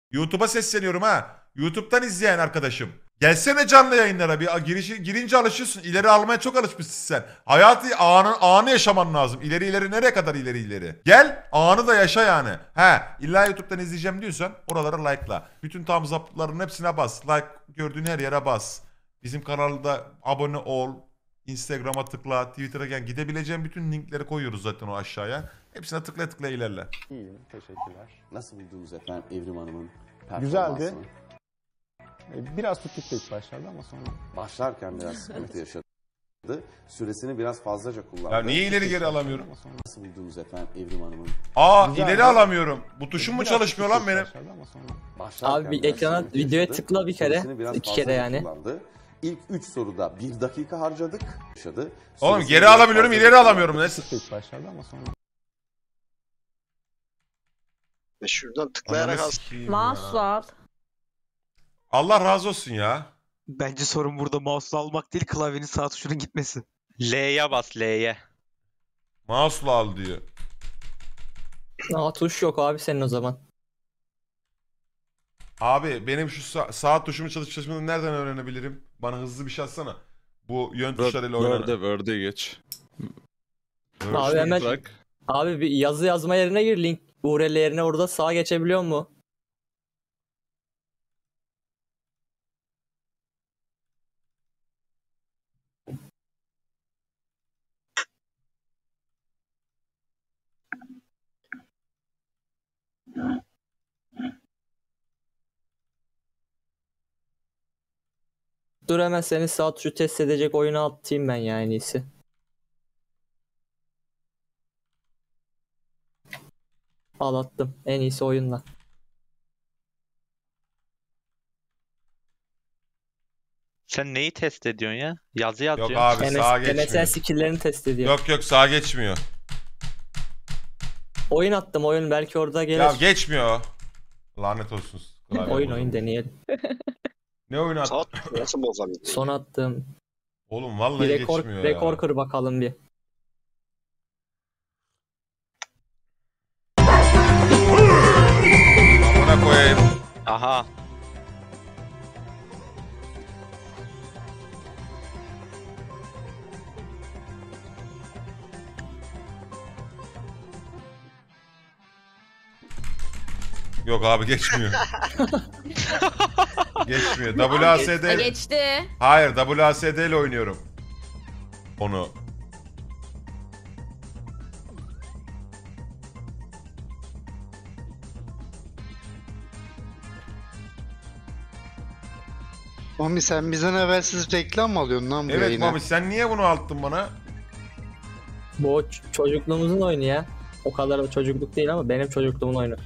YouTube'a sesleniyorum ha. YouTube'dan izleyen arkadaşım. Gelsene canlı yayınlara bir girince alışıyorsun. İleri almaya çok alışmışsın sen. Hayatı anı yaşaman lazım. İleri nereye kadar ileri. Gel anı da yaşa yani. İlla YouTube'dan izleyeceğim diyorsan oraları like'la. Bütün thumbs up'ların hepsine bas. Like gördüğün her yere bas. Bizim kanalda abone ol. Instagram'a tıkla, Twitter'a gel. Gidebileceğin bütün linkleri koyuyoruz zaten o aşağıya. Hepsine tıkla ilerle. İyiyim, teşekkürler. Nasıl buldunuz efendim Evrim Hanım'ın Güzeldi. performansını? Biraz tutuktu ilk başlarda ama sonra. Başlarken biraz sıkıntı yaşadı. Süresini biraz fazlaca kullandı. Ya niye ileri geri alamıyorum? Nasıl buldunuz efendim Evrim Hanım'ın? Güzeldi. İleri alamıyorum. Bu tuşum mu Biraz çalışmıyor lan tutuktu ilk benim? başlarda ama sonra. Başlarken Abi bir biraz ekrana sıkıntı videoya yaşadı. tıkla bir kere. Süresini biraz 2 kere fazlaca yani. kullandı. İlk 3 soruda 1 dakika harcadık. Oğlum Süresini geri biraz alabiliyorum, fazlaca ileri alamıyorum. kullandı. Neyse. İlk başlarda ama sonra. Ve şuradan tıklayarak Ananı az. sikeyim ya. Mouse al. Allah razı olsun ya. Bence sorun burada mouse'la almak değil, klavyenin sağ tuşunun gitmesi. L'ye bas L'ye. Mouse'la al diyor. Aa tuş yok abi senin o zaman. Abi benim şu sağ tuşumun çalışıp çalışmadığını nereden öğrenebilirim? Bana hızlı bir şey atsana. Bu yön tuşlarıyla oynanan. Word'e geç. Abi hemen Bak. abi bir yazı yazma yerine gir, link URL yerine orada sağa geçebiliyor mu? Dur hemen seni sağ tuşu test edecek oyunu atayım ben ya en iyisi. Al attım. En iyisi oyunla. Sen neyi test ediyorsun ya? Yazı yazıyorsun. Yok abi sağa MSN geçmiyor. skill'lerini test ediyor. Yok sağa geçmiyor. Oyun attım, oyun belki orada gelir. Ya geçmiyor. Lanet olsun. Klavye oyun bozuldu. deneyelim. Ne oyunu attın? Saat nasıl bozabilir? Son attım. Oğlum Bir vallahi rekor, geçmiyor rekor ya. kır bakalım bir. Amına koyayım. Aha. Yok abi geçmiyor. Geçmiyor. WASD. Geçti. Hayır WASD ile oynuyorum. Onu. Mami sen bizden habersiz reklam mı alıyorsun lan bu Evet yayına? Mami sen niye bunu attın bana? Bu çocukluğumuzun oyunu ya. O kadar da çocukluk değil ama benim çocukluğumun oyunu.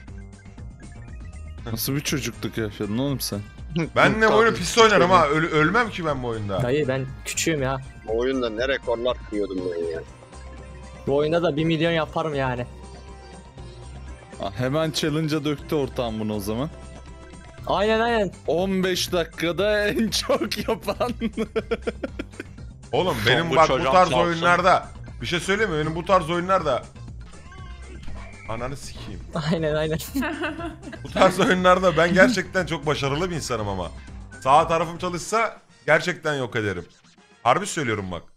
Nasıl bir çocukluk yaşadın oğlum sen? Ben de bu oyunu Tabii, pis oynarım tabii. ha. Ölmem ki ben bu oyunda. Dayı ben küçüğüm ya. Bu oyunda ne rekorlar kırıyordum ben ya. Bu oyunda da 1 milyon yaparım yani. Hemen challenge'a döktü ortağım bunu o zaman. Aynen. 15 dakikada en çok yapan. Oğlum benim bu bak bu çocuğun tarz Samsung. oyunlarda bir şey söyleyeyim mi? Benim bu tarz oyunlarda ananı sikeyim. Aynen. Bu tarz oyunlarda ben gerçekten çok başarılı bir insanım ama. Sağ tarafım çalışsa gerçekten yok ederim. Harbi söylüyorum bak.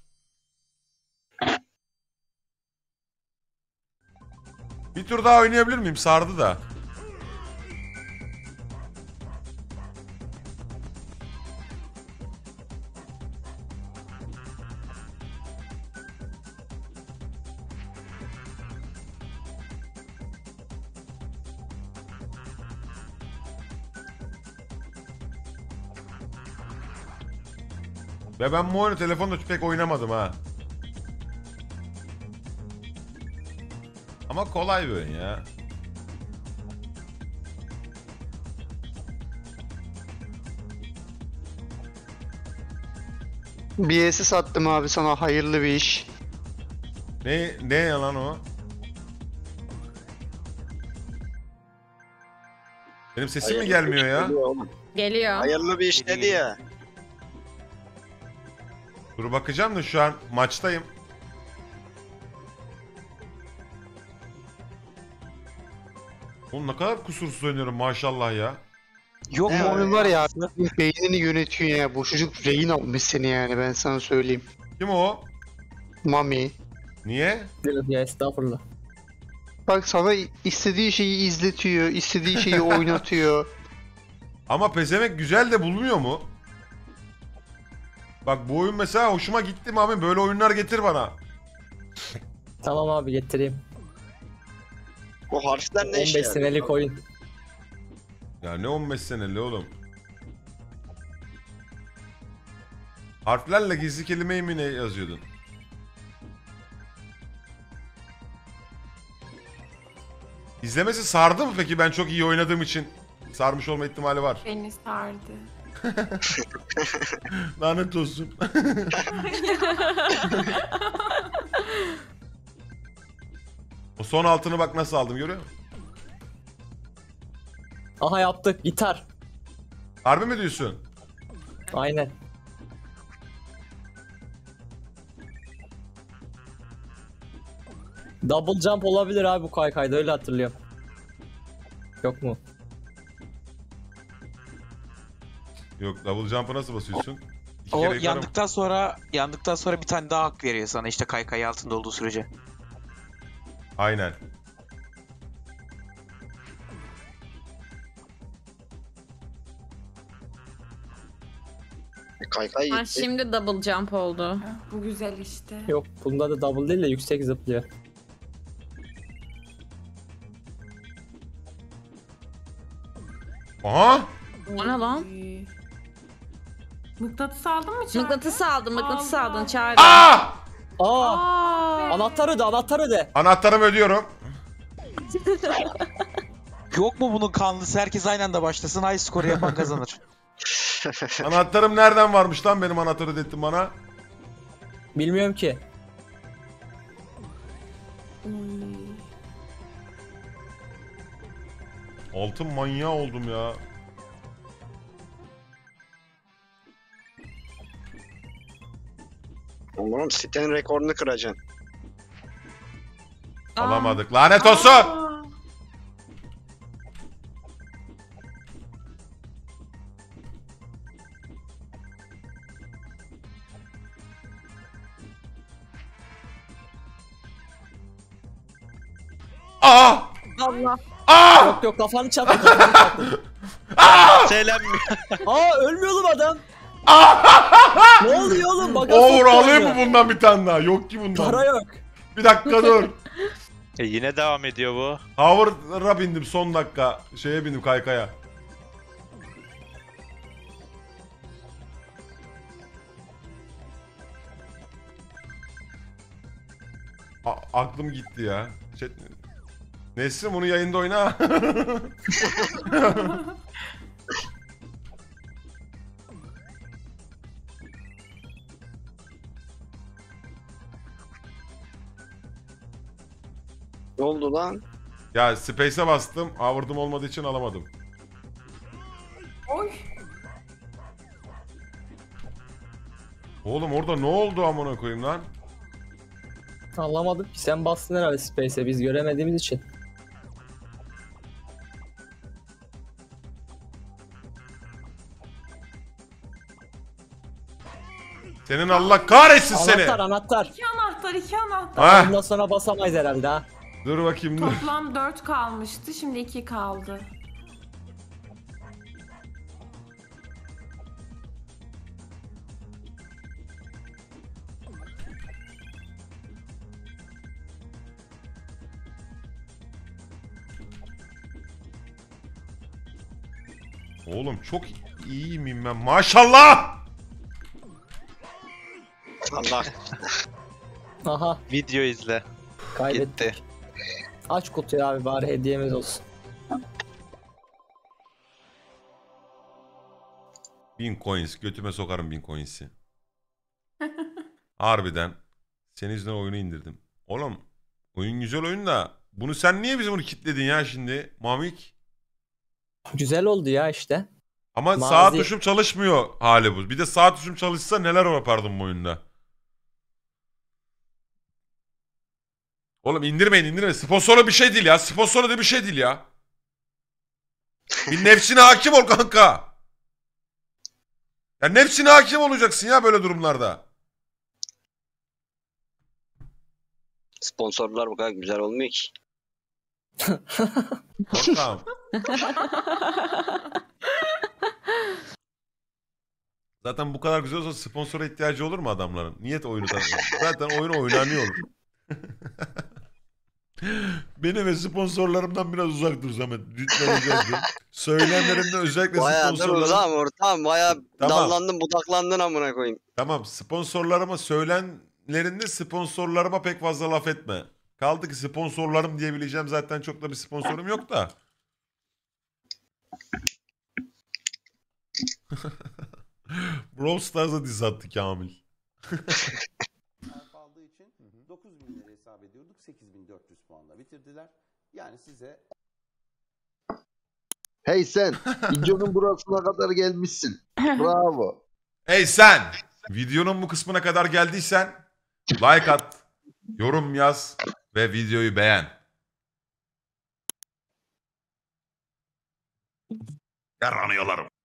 Bir tur daha oynayabilir miyim? Sardı da. Ve ben bu oyunu telefonda pek oynamadım ha. Ama kolay bir oyun ya. BS'i sattım abi sana, hayırlı bir iş. Ne yalan o? Benim sesim mi gelmiyor ya? Geliyor oğlum. Geliyor. Hayırlı bir iş dedi ya. Dur bakacağım da şu an maçtayım. Oğlum ne kadar kusursuz oynuyorum maşallah ya. Yok Ne mu? Onun var ya beynini yönetiyor ya. Bu çocuk rehin almış seni yani ben sana söyleyeyim. Kim o? Mami. Niye? Ya estağfurullah. Bak sana istediği şeyi izletiyor, istediği şeyi oynatıyor. Ama pezemek güzel de bulmuyor mu? Bak bu oyun mesela hoşuma gitti mi abi? Böyle oyunlar getir bana. Tamam abi getireyim. Bu harfler ne 15 işe senelik oyun. Ya ne 15 seneli oğlum? Harflerle gizli kelimeyi mi ne yazıyordun? İzlemesi sardı mı peki? Ben çok iyi oynadığım için sarmış olma ihtimali var. Beni sardı. Lanet olsun. O son altını bak nasıl aldım görüyor musun? Aha yaptık gitar. Harbi mi diyorsun? Aynen. Double jump olabilir abi bu kaykayda öyle hatırlıyorum. Yok mu? Yok double jump'a nasıl basıyorsun? İki O kere yukarı mı? yandıktan sonra bir tane daha hak veriyor sana işte kaykay altında olduğu sürece. Aynen. Kaykay Ha, gitti. şimdi double jump oldu. Bu güzel işte. Yok bunda da double değil de yüksek zıplıyor. Aha! O ne lan? Mıknatıs aldın mı Çağrı? Mıknatıs aldın, mıknatıs Allah. aldın Çağrı. Aa! Aa! Aa, Anahtar öde anahtar öde. Anahtarımı ödüyorum. Yok mu bunun kanlısı? Herkes aynı anda başlasın. High score yapan kazanır. Anahtarım nereden varmış lan benim anahtarı ödettin bana? Bilmiyorum ki. Altın manyağı oldum ya. Oğlum sitenin rekorunu kıracaksın. Alamadık. Lanet olsun! Aa! Allah. Aa! Yok yok kafanı çarptı kafanı çarptı. Selam. Aa ölmüyor oğlum adam. Ne oluyor oğlum? Bak Olur alayım mı bundan bir tane daha? Yok ki bundan. Para yok. Bir dakika dur. Yine devam ediyor bu. Hover'a bindim son dakika. Şeye bindim kaykaya. Aklım gitti ya. Nesrin bunu yayında oyna. Ne oldu lan? Ya Space'e bastım. Hover'ım olmadığı için alamadım. Oy. Oğlum orada ne oldu amına koyayım lan? Anlamadım ki sen bastın herhalde Space'e biz göremediğimiz için. Senin Allah kahretsin seni. Anahtar anahtar. İki anahtar, iki anahtar. Ha? Bundan sonra basamayız herhalde ha. Dur bakayım dur. Toplam 4 kalmıştı. Şimdi 2 kaldı. Oğlum çok iyi miyim ben? Maşallah! Allah. Aha Video izle. kaybettik. Gitti. Aç kutuyu abi bari hediyemiz olsun. 1000 coins. Götüme sokarım 1000 coins'i. Harbiden. Senin yüzünden oyunu indirdim. Oğlum oyun güzel oyun da bunu sen niye bize bunu kitledin ya şimdi Mamik? Güzel oldu ya işte. Ama Mazi. sağ tuşum çalışmıyor hali bu. Bir de sağ tuşum çalışsa neler yapardım bu oyunda. Oğlum indirmeyin. Sponsorlu bir şey değil ya. Sponsorlu da bir şey değil ya. Bir nefsine hakim ol kanka. Ya nefsine hakim olacaksın ya böyle durumlarda. Sponsorlar bu kadar güzel olmuyor ki. Tamam. Zaten bu kadar güzel olsa sponsora ihtiyacı olur mu adamların? Niyet oyunu zaten oyun oynanıyor olur. Benim ve sponsorlarımdan biraz uzak dur Samet. Lütfen rica ediyorum. Söylemlerimde özellikle Bayağı dur sponsorlarım. uzağım ortam. Bayağı Tamam. dallandın budaklandın amına koyayım. Tamam, sponsorlarıma söylenlerinde sponsorlarıma pek fazla laf etme. Kaldı ki sponsorlarım diyebileceğim zaten çok da bir sponsorum yok da. Brawl Stars'a diz attı Kamil. aldığı için 9.000 lira hesap ediyorduk. 8.400 puanla bitirdiler. Yani size Hey sen, videonun burasına kadar gelmişsin. Bravo. Hey sen! Videonun bu kısmına kadar geldiysen like at, yorum yaz ve videoyu beğen. Yaranıyorlarım.